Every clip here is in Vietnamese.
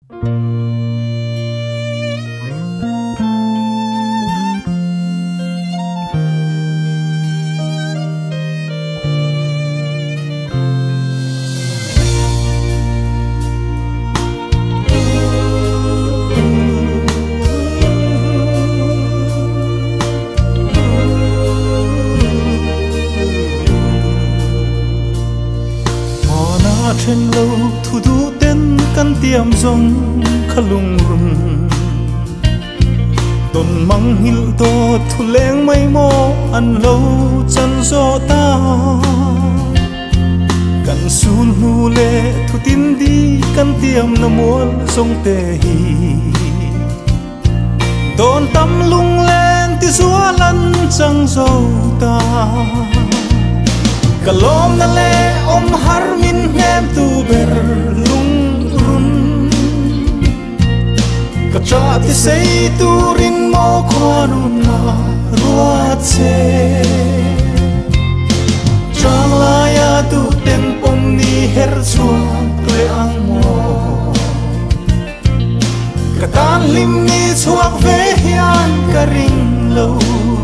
trên lâu thu thu tên căn tiệm rong khalung run tôn mang hil to thu leng mai mo an lâu chân gió ta căn sun nu lệ thu tin đi căn tiệm na muôn sông tê hi tôn tâm lung lên ti xua lăn trăng dâu ta kalom na le om har min hem tu ber lung run ka cha ti sei tu rin mo khwanun na ruat se chang la ya tu ten pom ni her chuan le ang mo ka tan lim ni chuak ve hian ka ring lo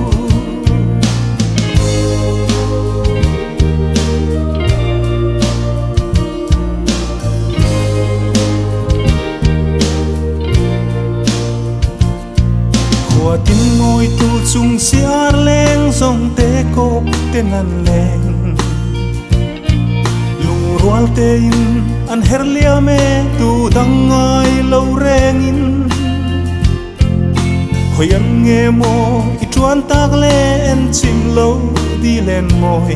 tin ngồi tu chung xiar leng dòng te cốc te nan leng lung rual te in an herlia me tu dang ngai lo reng in hoyang nge mo i chuan tak le en chim lo di len moi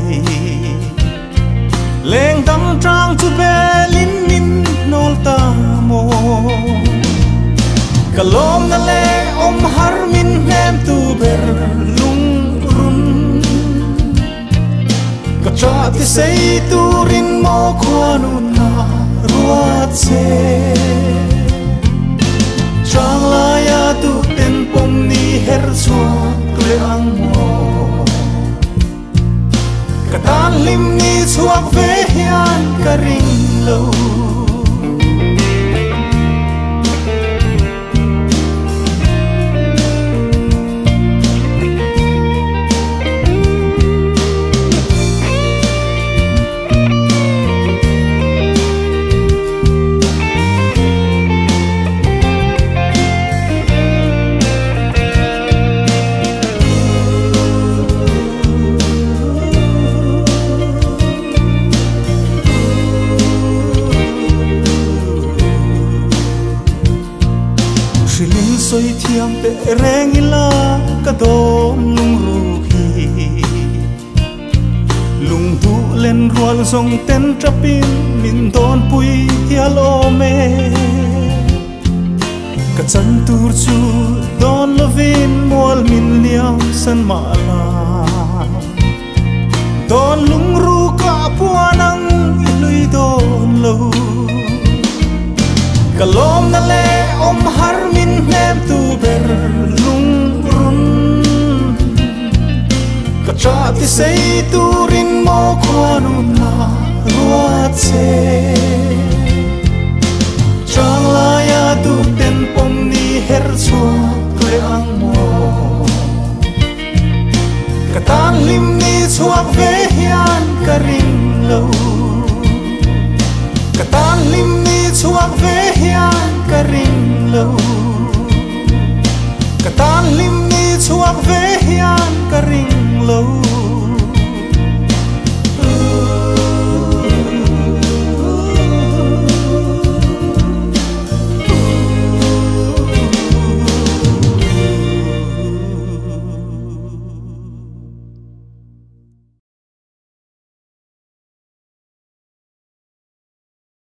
leng dang trang chu be lin min nol ta mo kalom na le om har min hem tu ber lung run ka cha ti sei tu rin mo khwanun na ruat se chang la ya tu ten pom ni her chuak le ang mo ka tan lim ni chuak ve hian ka ring lo soi thiam te reng ila ka don lung ru hi lung tu len rual song ten trapin min don pui hial o me ka chan tur chu don lovin mol min liam san ma la don lung ru ka puanang lui don lo kalom na le om har min hem tu ber lung run ka cha ti sei tu rin mo khwanun na ruat se chang la ya tu ten pom ni her chuak le ang mo ka tan lim ni chuak ve hian ka ring lo ka tan lim ni chuak ve hian ka ring lo ka tan lim ni chuak ve hian ka ring lo